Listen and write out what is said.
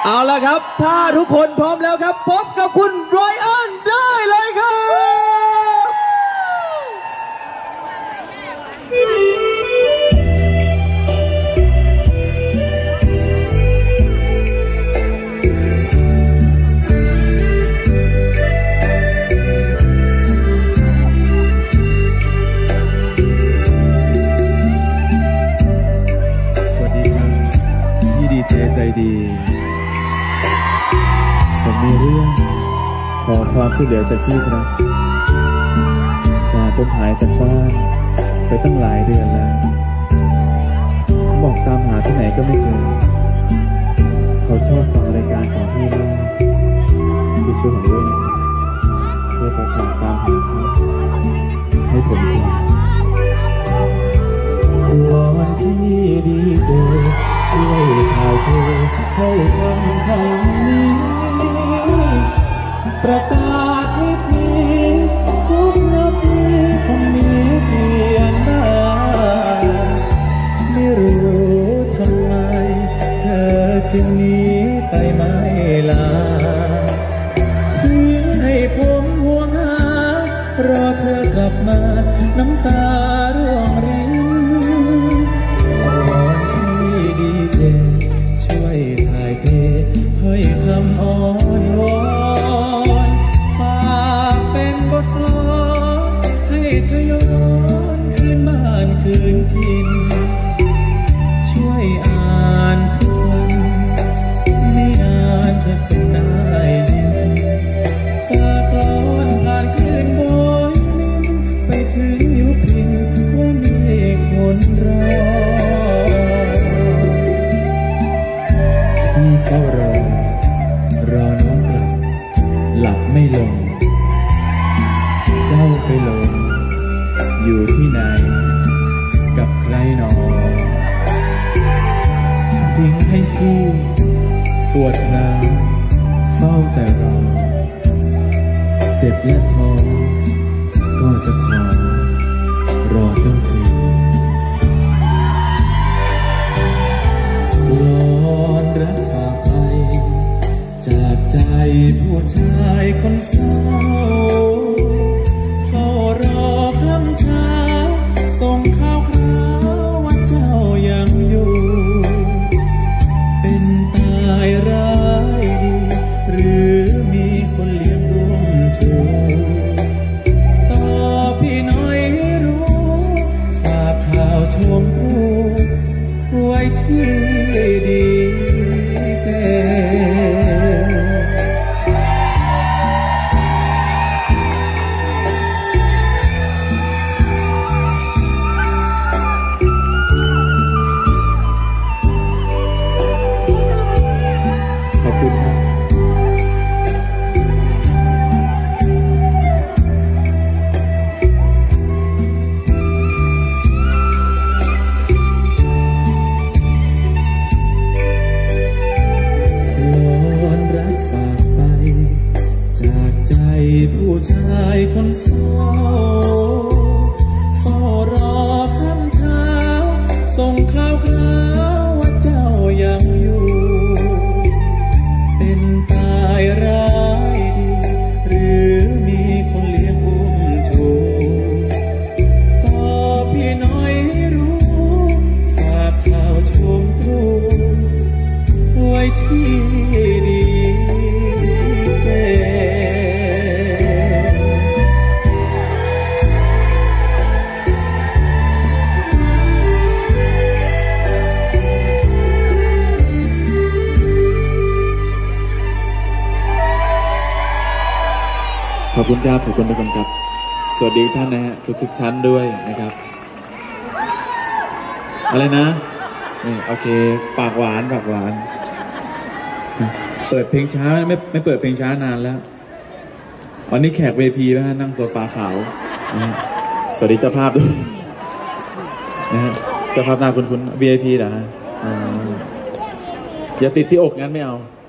เอาละครับถ้าทุกคนพร้อมแล้วครับพบกับคุณไรอันได้เลยครับใจดีผมมีเรื่องขอความช่วยเหลือจากพี่ครับผมหายจากบ้านไปตั้งหลายเดือนแล้วบอกตามหาที่ไหนก็ไม่เจอเขาชอบฟังรายการของพี่มากพี่ช่วยผมด้วยนะครับช่วยประกาศตามหาเขาให้ผมเจอวันที่ดีเจอช่วยถ่ายเทให้คำนี้ประกาศให้พี่ทุกนาทีคนนี้เจียนได้ไม่รู้ทำไมเธอจึงหนีไปไม่ลาทิ้งให้ผมห่วงหารอเธอกลับมาน้ำตาร่วงรินดีเจช่วยถ่ายเทถ้อยคำอ้อนวอนฝากเป็นบทกลอนให้เธอย้อนคืนบ้านคืนถิ่นช่วยอ่านทวนไม่นานเธอคงได้ยินฝากกลอนผ่านคืนบอยไปถึงยุพินว่ามีคนรอพี่เฝ้ารอน้องกลับหลับไม่ลงเจ้าไปลงอยู่ที่ไหนกับใครหนอทิ้งให้พี่ปวดร้าวเฝ้าแต่รอเจ็บและท้อก็จะขอรอเจ้าคืนกลอนรักฝากไปจากใจผู้ชายคนเศร้าเฝ้ารอคำเช้าส่งข่าวคราวว่าเจ้ายังอยู่เป็นตายร้ายดีหรือมีคนเลี้ยงอุ้มชูต่อพี่น้อยให้รู้ฝากข่าวชมรู้ไว้ที่ดีเจขอบคุณครับผู้ชายคนเศร้าเฝ้ารอคำเช้าส่งข่าวคราวว่าเจ้ายังอยู่เป็นตายร้ายดีหรือมีคนเลี้ยงอุ้มชูต่อพี่น้อยให้รู้ฝากข่าวชมตรูไว้ที่ดีเจขอบคุณครับขอบคุณทุกคนครับสวัสดีท่านนะฮะทุกชั้นด้วยนะครับอะไรนะนี่โอเคปากหวานเปิดเพลงช้าไม่เปิดเพลงช้านานแล้ววันนี้แขก VIP นะฮะนั่งโซฟาขาวนะสวัสดีเจ้าภาพด้วยนะฮะเจ้าภาพหน้าคุ้นๆ VIP เหรอฮะอย่าติดที่อกงั้นไม่เอา